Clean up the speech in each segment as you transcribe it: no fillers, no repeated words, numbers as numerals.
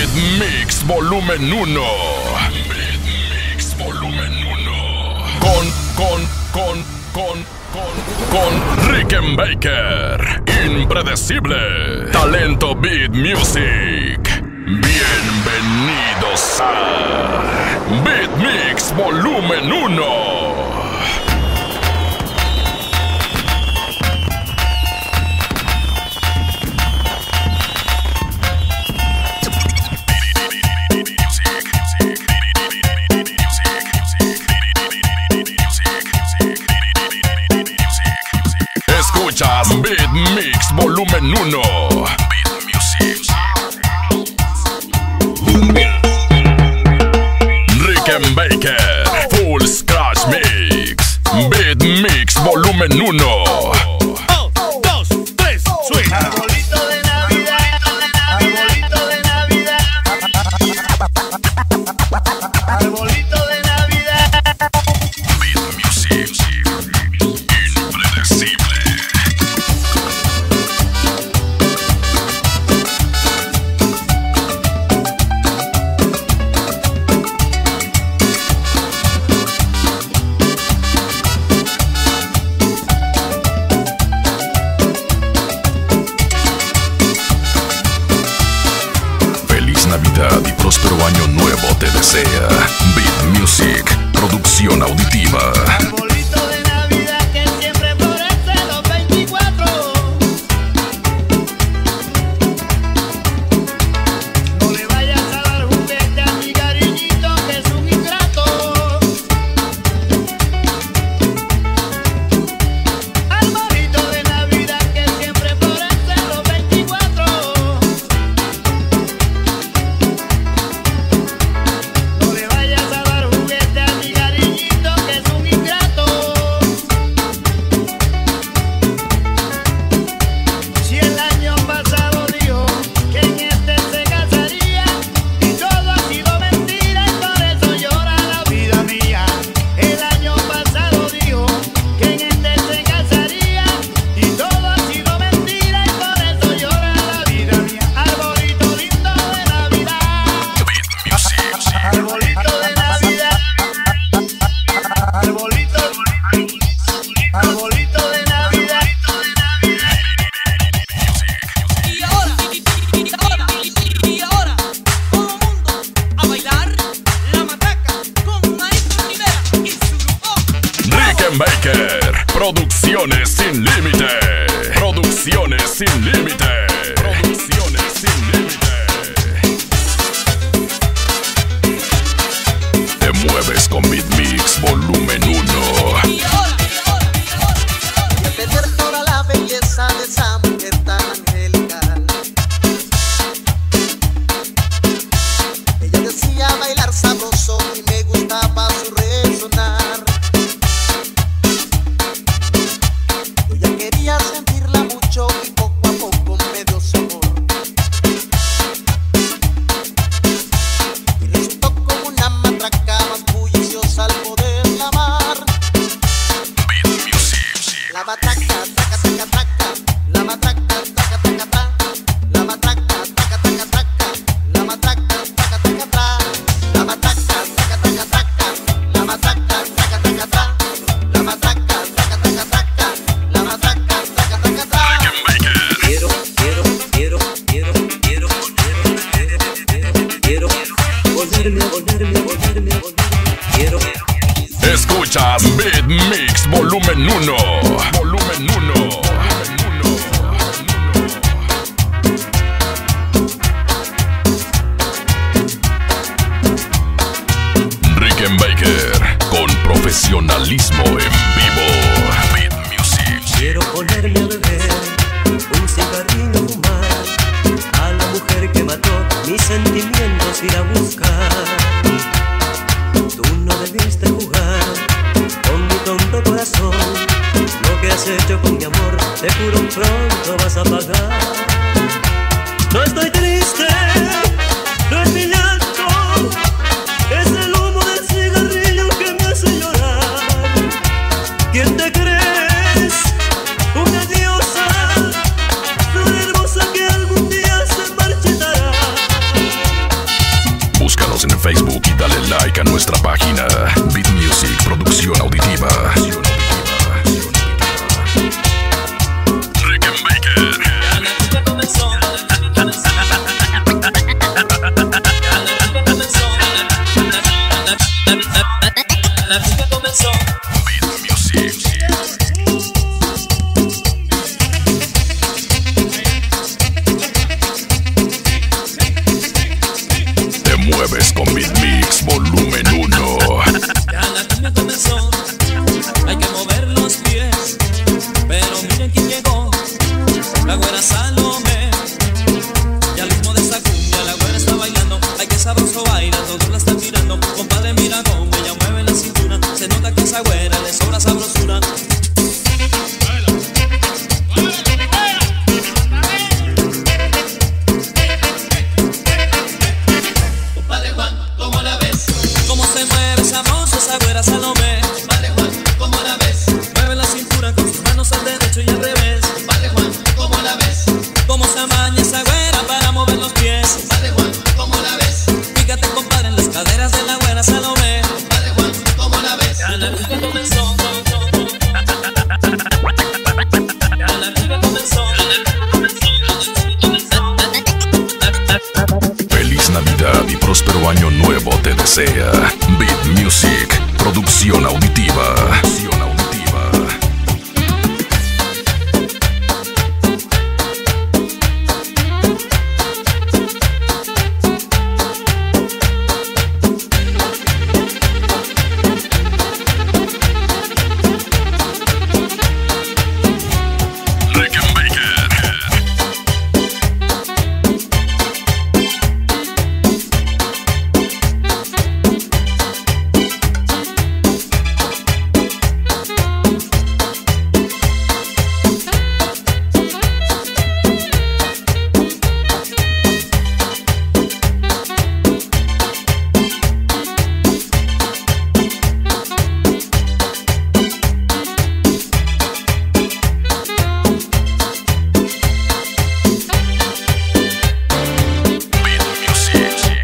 Beat Mix Volumen 1. Beat Mix Volumen 1. Con Rickenbacker. Impredecible. Talento Beat Music. Bienvenidos a Beat Mix Volumen 1. Escuchas Beat Mix Volumen 1. Beat Music. Rickenbacker Full Scratch Mix. Beat Mix Volumen 1. 1, 2, 3, swing. Arbolito de Navidad, arbolito de Navidad, arbolito de Navidad. Beat Music. Impredecible. Navidad y próspero año nuevo te desea Beat Music, producción auditiva. Arbolito de Navidad que siempre florece los 24. No le vayas a dar juguete a mi cariñito que es un ingrato. Arbolito de Navidad que siempre florece los 24. No le vayas a dar juguete a mi cariñito que es un ingrato. Si el año pasado dijo que en este se casaría y todo ha sido mentira y por eso llora la vida mía. El año pasado dijo que en este se casaría y todo ha sido mentira y por eso llora la vida mía. Arbolito lindo de Navidad. Arbolito de Navidad, arbolito de Navidad. Y ahora, todo mundo a bailar la matraca con Maestro Rivera y su grupo. Rickenbacker, producciones sin límite. Producciones sin límite. Producciones sin límite. Te mueves con Beat Mix Volumen 1. Y ahora, Y perder toda la belleza de esa mujer tan angelical. Ella decía bailar sabroso y me gustaba su resonar. Ella quería sentirla mucho y poco a poco me dio su amor. Y resultó como una matraca más bulliciosa al poderla amar. Beat Music. La matraca, taca, taca, taca. La matraca, taca, taca, taca. La matraca, taca, taca, taca. La matraca, taca, taca, taca. La matraca, taca, taca, taca. La matraca, taca, taca, taca. La matraca, taca, taca, taca. La matraca, taca, taca, taca. Quiero volverme. Quiero. Escuchas Beat Mix Volumen 1. Volumen 1. Rickenbacker con profesionalismo en vivo. Beat Music. Quiero ponerme a beber un cigarrillo, fumar a la mujer que mató mis sentimientos, ir a buscar. Tú no debiste jugar con mi tonto corazón. Lo que has hecho con mi amor, te juro pronto vas a pagar. No estoy triste, no es mi llanto, es el humo del cigarrillo que me hace llorar. ¿Quién te crees? Una diosa, flor hermosa que algún día se marchitará. like a nuestra página Beat Music Producción Auditiva. Rick and Baker. La fiesta comenzó. La fiesta comenzó. Beat Music. Te mueves con Beat Mix Volumen 1. Ya la cumbia comenzó. Hay que mover los pies. Pero miren quién llegó. La güera Salomé. Y al ritmo de esta cumbia la güera está bailando. Ay, que sabroso baila, todos la están tirando. Compadre, mira cómo ella mueve la cintura. Se nota que a esa güera le sobra sabrosura. Compadre Juan, ¿cómo la ves? Cómo se mueve sabroso esa güera Salomé. Compadre Juan, ¿cómo la ves? Mueve la cintura con sus manos al derecho y al revés. Compadre Juan, ¿cómo la ves? Cómo se amaña esa güera para mover los pies. Compadre Juan, ¿cómo la ves? Fíjate, compadre, en las caderas de la güera Salomé. Compadre Juan, ¿cómo la ves? Ya la fiesta comenzó. Ya la fiesta comenzó. Feliz Navidad y próspero año nuevo te desea Beat Music Producción Auditiva. Rick and Baker. Beat Music.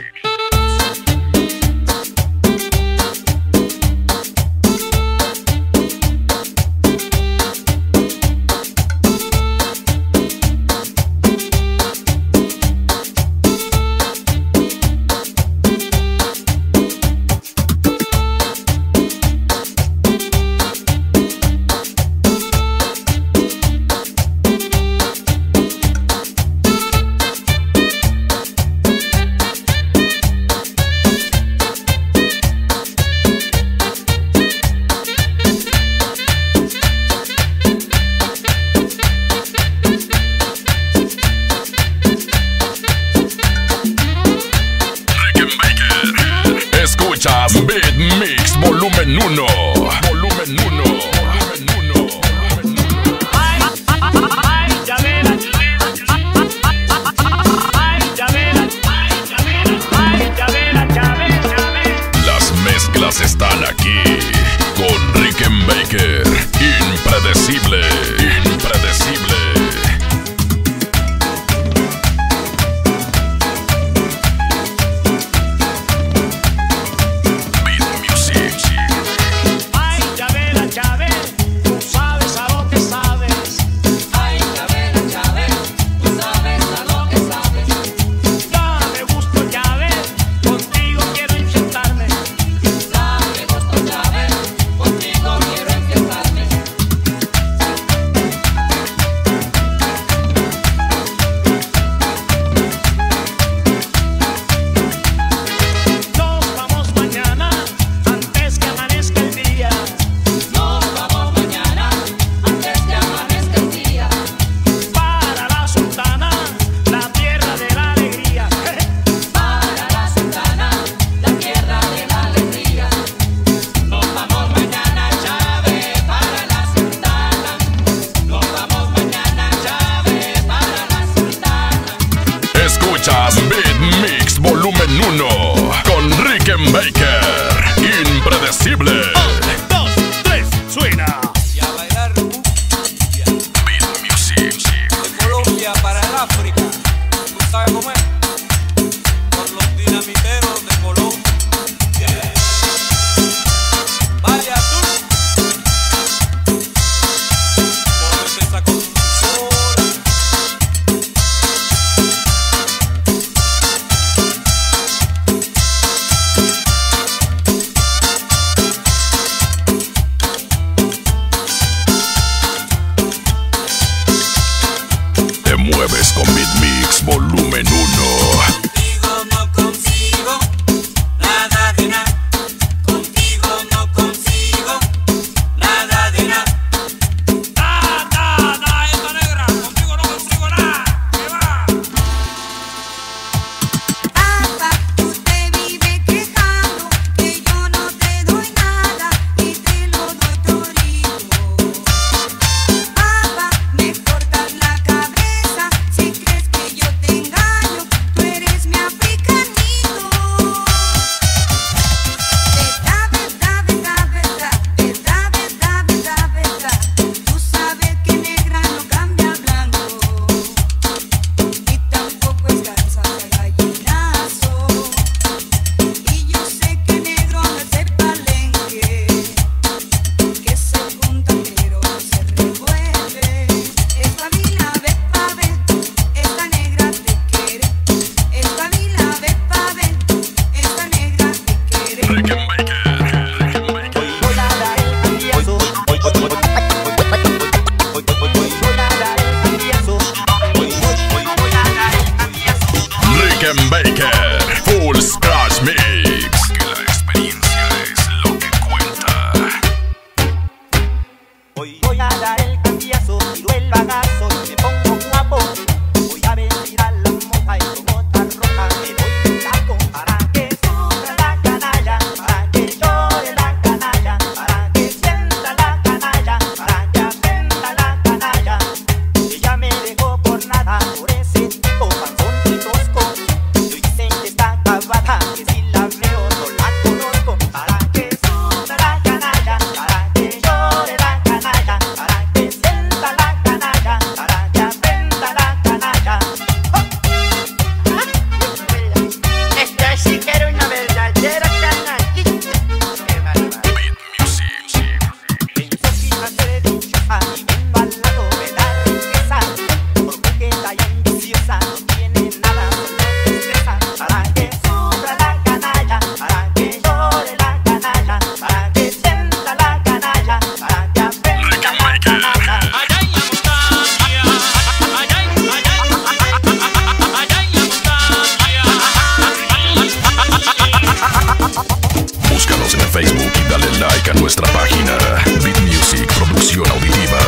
Rick and Baker. Escuchas Beat Mix Volumen 1. Volumen 1. Volumen 1. Ay, ya verás. Ay, ya verás. Ay, ya verás, ya verás. Las mezclas están aquí con Rick and Baker. Impredecible. Impredecible. Beat Music. Ay, ya verás, tú sabes a lo que sabes. Ay, Chávez, tú sabes a lo que sabes. Dame gusto, ya ves, contigo quiero infectarme. Dame gusto, Chávez, contigo quiero enfiestarme. Nos vamos mañana, antes que amanezca el día. Nos vamos mañana, antes que amanezca el día. Para la Sultana, la tierra de la alegría. Para la Sultana, la tierra de la alegría. Nos vamos mañana, Chávez, para la Sultana. Nos vamos mañana, Chávez, para la Sultana. Escuchas Beat Mix Volumen 1 con Rick and Baker. Impredecible. 1, 2, 3, suena. Y a bailar cumbia Beat Music. de Colombia para el África. ¿Tú sabes cómo es? Por los dinamiteros de Colombia. Rickenbacker Full Scratch Mix. Que la experiencia es lo que cuenta. Hoy voy a dar el cambiazo, tiro el bagazo y me pongo guapo. Voy a vestir a la moja y con otra ropa me doy un taco. Para que sufra la canalla, para que llore la canalla, para que sienta la canalla, para que aprenda la canalla. Ella me dejó por nada, por ese tipo panzón y tosco. Y hoy dicen que está acabada, que si la veo no la conozco. Para que sufra la canalla, para que llore la canalla, para que sienta la canalla, para que aprenda la canalla. Esta sí que era una verdadera canallita. Qué barbaridad. Beat Music. Pensó que iba a ser dichosa y vengo al lado de la riqueza. Por coqueta y ambiciosa no tiene nada, solo tristeza. Para que sufra la canalla, para que llore la canalla, para que sienta la canalla, para que aprenda la canalla. Allá en la montaña, allá en la montaña. Búscanos en el Facebook y dale like a nuestra página. Beat Music Producción Auditiva.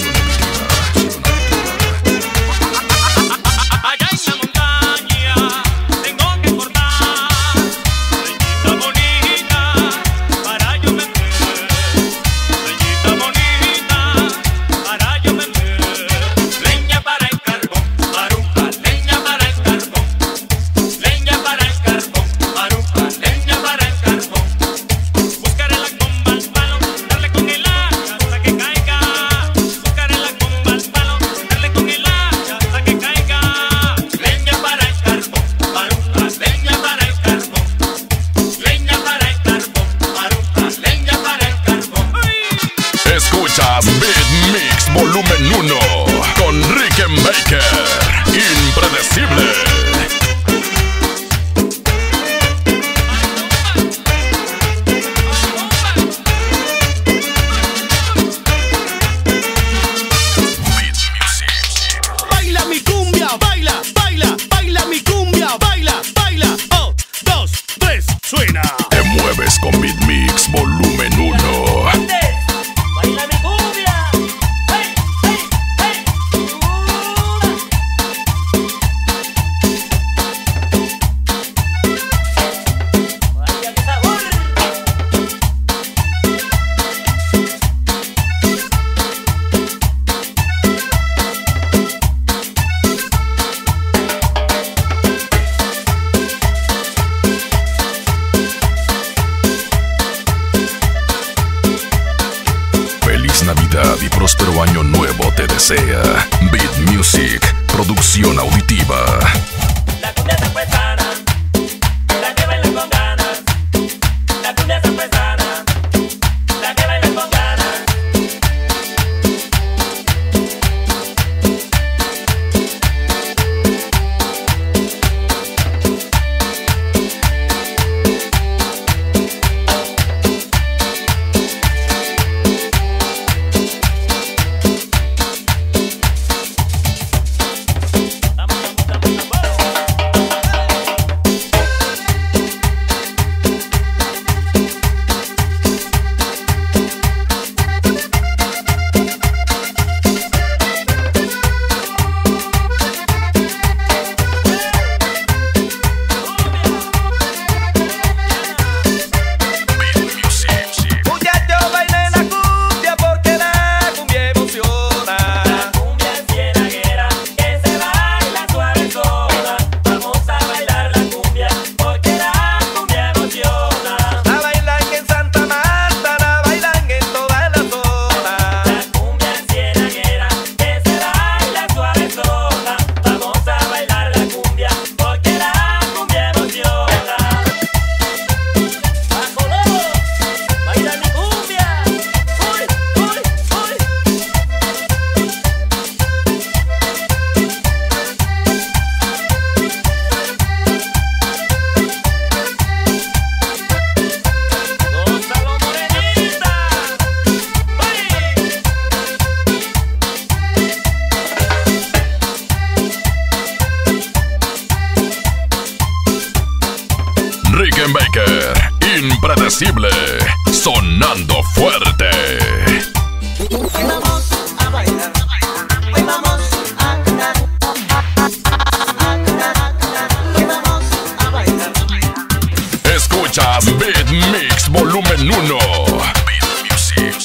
Allá en la montaña tengo que cortar leñita bonita para yo vender. Leñita bonita para yo vender. Leña para el carbón, maruja, leña para el carbón. Leña para el carbón, maruja, leña para el carbón. Buscaré la comba al palo, darle con el hacha hasta que caiga. Buscaré la comba al palo, darle con el hacha hasta que caiga. Leña para el carbón, maruja, leña para el carbón. Leña para el carbón, maruja, leña para el carbón. Escuchas Beat Mix Volumen 1 con Rickenbacker. Impredecible. Beat Music. Baila mi cumbia, baila, baila, baila mi cumbia, baila, baila. 1, 2, 3, suena. Te mueves con Beat Mix Volumen 1. Baila mi cumbia. Hey, hey, hey. Vaya qué sabor. Feliz Navidad y próspero año nuevo te desea Beat Music Producción Auditiva. La cumbia zapuesana, la que baila con ganas. La cumbia zapuesana, la que baila con ganas. impredecible, sonando fuerte. Hoy vamos a bailar, hoy vamos a cantar, hoy vamos a bailar. Escuchas Beat Mix Volumen 1. Beat Music.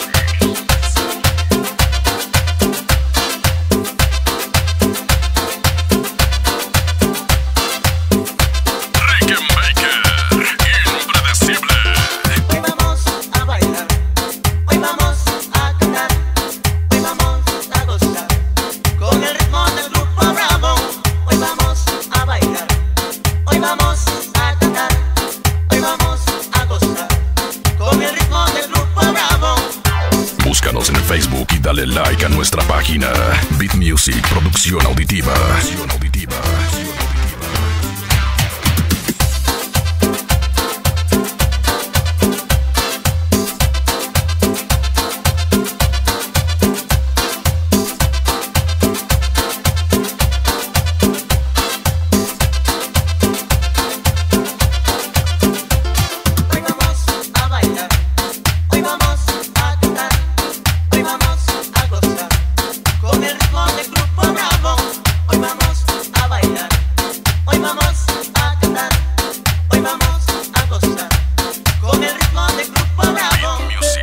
Rickenbacker, impredecible. Hoy vamos a bailar, hoy vamos a cantar, hoy vamos a gozar con el ritmo del grupo Bravo. Hoy vamos a bailar, hoy vamos a cantar, hoy vamos a gozar con el ritmo del grupo Bravo. Búscanos en Facebook y dale like a nuestra página Beat Music Producción Auditiva. Hoy vamos a bailar, hoy vamos a cantar, hoy vamos a gozar con el ritmo del grupo Bravo. Hoy vamos a bailar, hoy vamos a cantar, hoy vamos a gozar con el ritmo del grupo Bravo.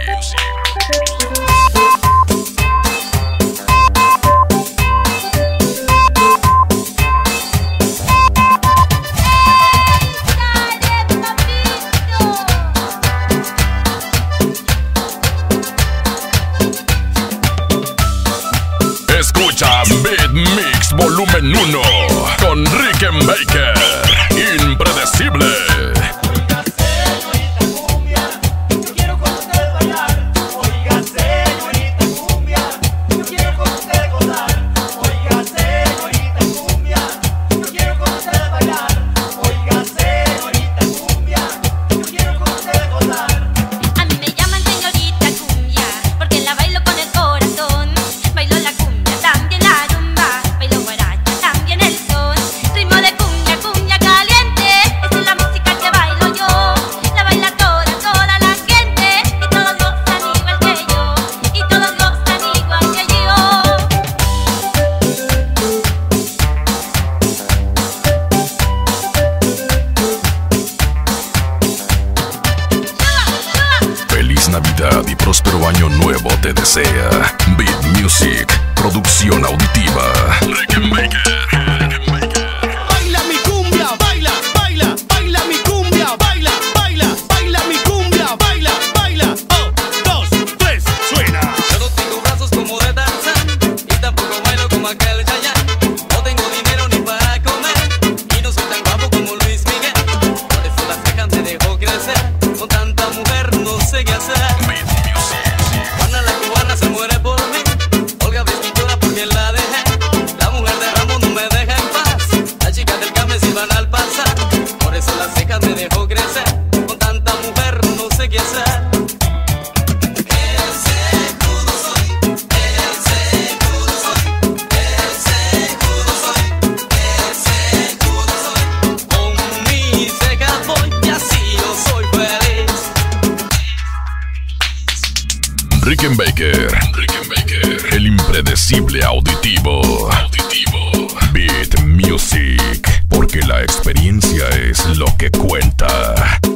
Escucha Beat Mix Volumen 1 con Rickenbacker, impredecible. Oiga, señorita cumbia, yo quiero con usted bailar. Oiga, señorita cumbia, yo quiero con usted gozar. Oiga, señorita cumbia, yo quiero con usted bailar. Oiga, señorita cumbia, yo quiero con usted gozar. A mí me llaman señorita cumbia, porque la bailo con el corazón. Bailo la cumbia, también la rumba, bailo guaracha, también el son. Ritmo de cumbia, cumbia caliente, esa es la música que bailo yo. La baila toda la gente, y todos gozan igual que yo, y todos gozan igual que yo. Feliz Navidad y próspero año nuevo te desea Beat Music Producción Auditiva. Rickenbacker. Baila mi cumbia, baila, baila, baila mi cumbia, baila, baila, baila mi cumbia, baila, baila. 1, 2, 3, suena. Yo no tengo brazos como de Tarzán y tampoco bailo como aquel Chayanne. No tengo dinero ni para comer y no soy tan guapo como Luis Miguel. Por eso las cejas me dejó crecer. Con tanta mujer no sé qué hacer. Juana la cubana se muere por mí. Olga Vestitura porque la dejé. La mujer de Ramón no me deja en paz. Las chicas del Carmen silban al pasar. Por eso las cejas me dejó crecer. Con tanta mujer no sé qué hacer. Con mis cejas voy y así yo soy feliz. Rickenbacker, el impredecible auditivo. Beat Music, porque la experiencia es lo que cuenta.